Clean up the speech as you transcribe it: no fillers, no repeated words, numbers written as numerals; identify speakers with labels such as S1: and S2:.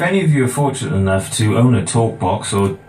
S1: any of you are fortunate enough to own a talk box or